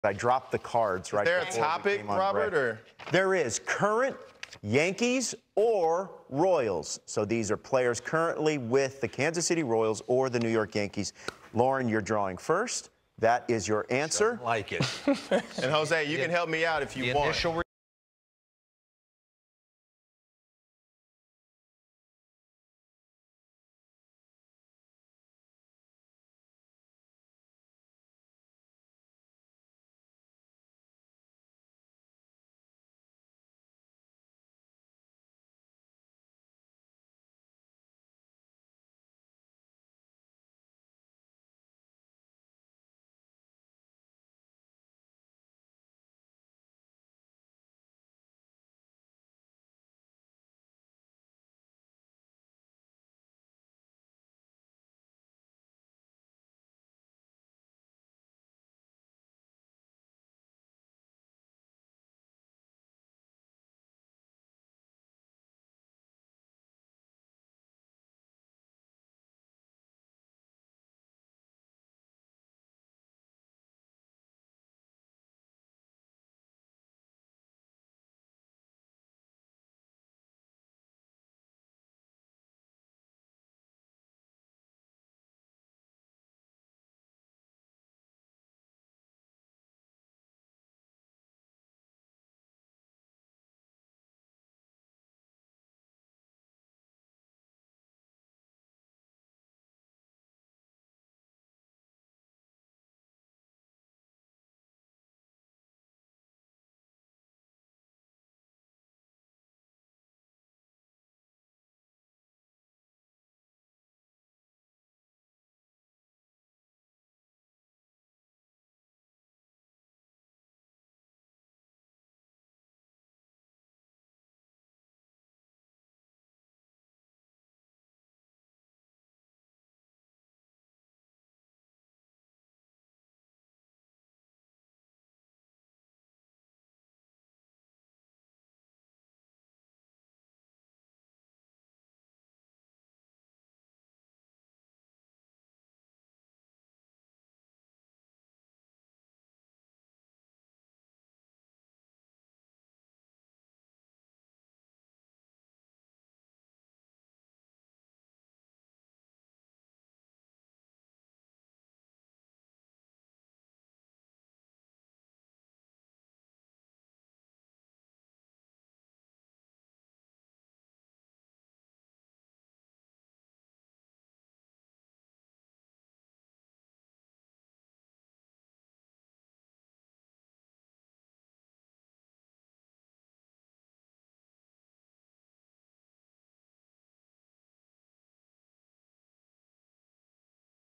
I dropped the cards right. Is there a topic, Robert? Or there is current Yankees or Royals. So these are players currently with the Kansas City Royals or the New York Yankees. Lauren, you're drawing first. That is your answer. Like it. And Jose, you can help me out if you want.